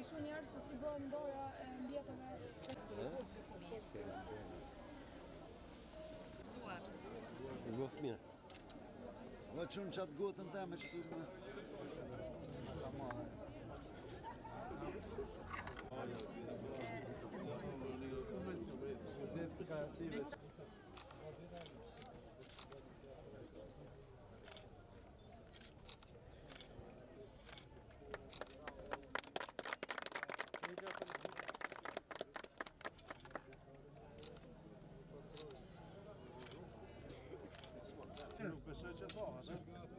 mësu njerëz se si bëhen ndoja e mjeteve. Më mirë. Vë çun çat gotën tëme që të më. Nuk besoj që thova, se?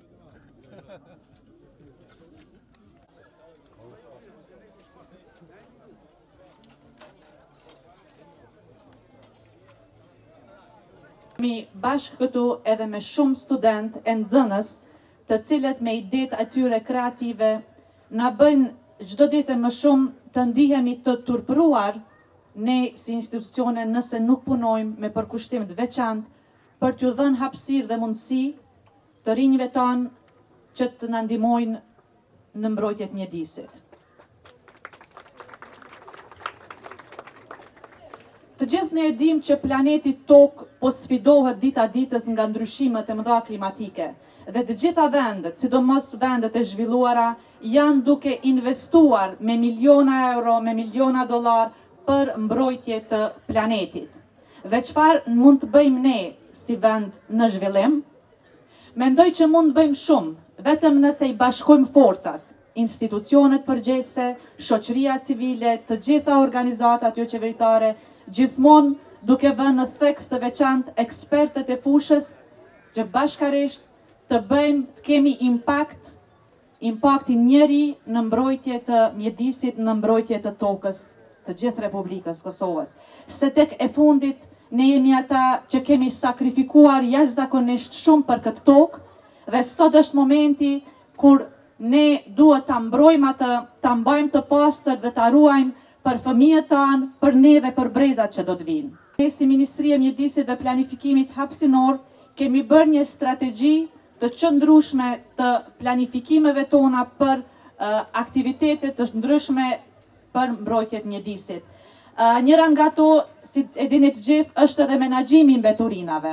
Jemi bashkë këtu edhe me shumë student e nxënës, të cilët me idetë atyre kreative na bëjnë çdo ditë më shumë të ndihemi të turpëruar ne si institucione nëse nuk punojmë me përkushtim të veçantë për t'ju dhënë hapësirë dhe mundësi të rinjve tonë që të na ndihmojnë në mbrojtjet mjedisit. Të gjithë ne e dimë që planeti Tokë po sfidohet dita ditës nga ndryshimet e mëdha klimatike dhe të gjitha vendet, sidomos vendet e zhvilluara, janë duke investuar me miliona euro, me miliona dollar për mbrojtje të planetit. Dhe çfarë mund të bëjmë ne si vend në zhvillim? Mendoj që mund të bëjmë shumë, vetëm nëse i bashkojmë forcat, institucionet përgjegjëse, shoqëria civile, të gjitha organizatat jo qeveritare, gjithmonë duke vënë në theks të veçantë ekspertët e fushës, që bashkarisht të bëjmë, të kemi impaktin njëri në mbrojtje të mjedisit, në mbrojtje të tokës të gjithë Republikës Kosovës. Se tek e fundit, ne jemi ata që kemi sakrifikuar jashtëzakonisht shumë për këtë tokë dhe sot është momenti kur ne duhet ta mbrojmë atë, ta mbajmë të pastër dhe ta ruajmë për fëmijët tanë, për ne dhe për brezat që do të vinë. Ne si Ministri e Mjedisit dhe Planifikimit hapësinor kemi bërë një strategji të qëndrueshme të planifikimeve tona për aktivitete të ndryshme për mbrojtjet mjedisit. Njëra nga to, si e dini të gjithë, është edhe menaxhimi i mbeturinave.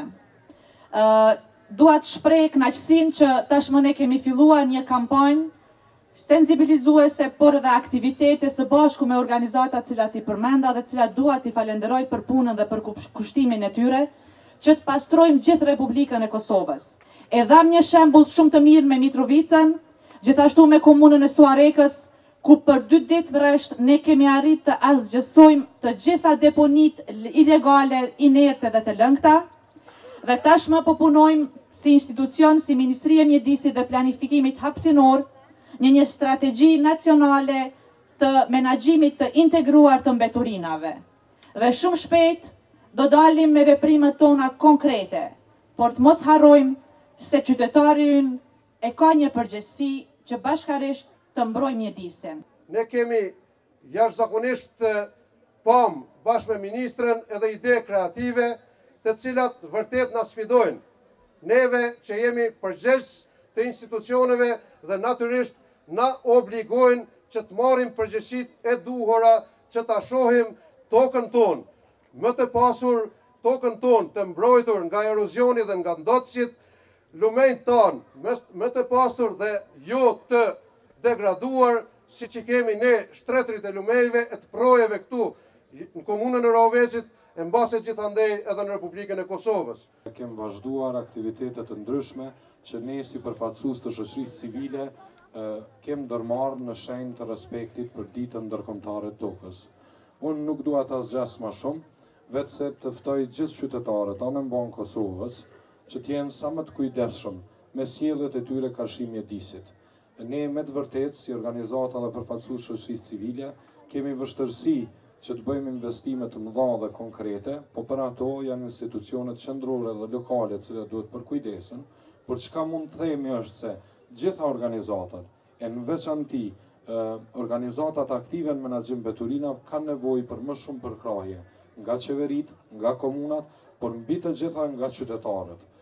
Dua të shpreh kënaqësinë që tashmë ne kemi filluar një kampanjë sensibilizuese, por edhe aktivitete së bashku me organizata të cilat i përmenda dhe të cilat dua t'i falenderoj për punën dhe për kushtimin e tyre, që të pastrojmë gjithë Republikën e Kosovës. E dham një shembull shumë të mirë me Mitrovicën, gjithashtu me komunën e Suarekës, ku për 2 ditë rresht ne kemi arritë të asgjësojmë të gjitha deponitë ilegale, inerte dhe të lëngta, dhe tashmë po punojmë si institucion, si Ministri e Mjedisit dhe Planifikimit hapësinor, një strategji nacionale të menaxhimit të integruar të mbeturinave. Dhe shumë shpejt do dalim me veprimet tona konkrete, por të mos harrojmë se qytetari ynë e ka një përgjegjësi që bashkarisht të mbrojë mjedisin. Ne kemi jashtëzakonisht bashkë me ministrën edhe ide kreative të cilat vërtet na sfidojnë. Neve që jemi përgjegjës të institucioneve dhe natyrisht na obligojnë që të marrim përgjegjësitë e duhura që ta shohim tokën tonë, më të pasur tokën tonë të mbrojtur nga erozioni dhe nga ndotësit, lumejnë tonë më të pasur dhe jo të degraduar, si që kemi ne shtretrit e lumejve e të projeve këtu në komunën e Rahovecit, e mbase gjithandej edhe në Republikën e Kosovës. Kemë vazhduar aktivitetet të ndryshme që ne si përfaqësues të shoqërisë civile kemë ndërmarrë në shenjë të respektit për ditën ndërkombëtare të tokës. Unë nuk dua ta zgjas më shumë, vetëse të ftoj gjithë qytetarët anë mban Kosovës që të jenë sa më të kujdesshëm me sjelljet e tyre karshi mjedisit. Ne me të vërtetë si organizata dhe përfaqësues shoqërisë civile kemi vështirësi që të bëjmë investime të mëdha dhe konkrete, po për ato janë institucionet qendrore dhe lokale të cilat duhet përkujdesen, por çka mund të themi është se gjitha organizatat, e në veçanti organizatat aktive në menaxhim mbeturinave kanë nevojë për më shumë përkrahje nga qeveritë, nga komunat, por mbi të gjitha nga qytetarët.